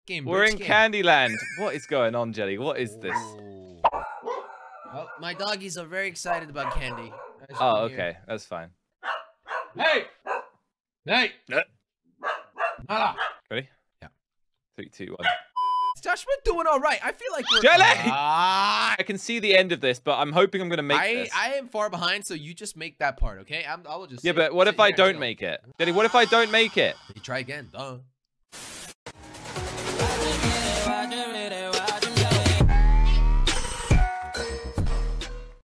We're in Candyland. What is going on, Jelly? What is this? Oh, my doggies are very excited about candy. Oh, okay. That's fine. Hey! Hey! Ready? Yeah. 3, 2, 1. Josh, we're doing all right. I feel like we're... Jelly! I can see the end of this, but I'm hoping I'm going to make this. I am far behind, so you just make that part, okay? I will just... Yeah, but what if I don't make it? Jelly, what if I don't make it? You try again. Duh.